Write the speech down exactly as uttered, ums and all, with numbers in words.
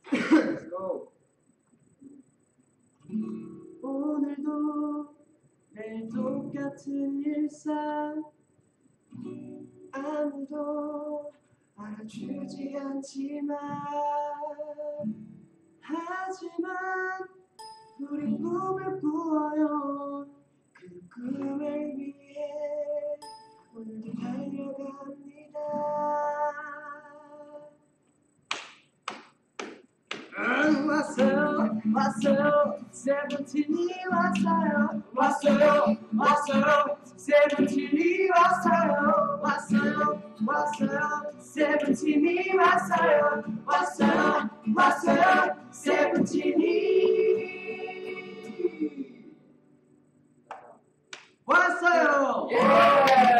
Let's go. 오늘도 매일 똑같은 일상 아무도 알아주지 않지만 하지만 우린 꿈을 꾸어요. 그 꿈을 위해 오늘도 달려갑니다. 음, 왔어요 왔어요 세븐틴이 왔어요 왔어요 왔어요 세븐틴이 왔어요 왔어요 왔어요 세븐틴이 왔어요 왔어요 왔어요 세븐틴이 왔어요. 예!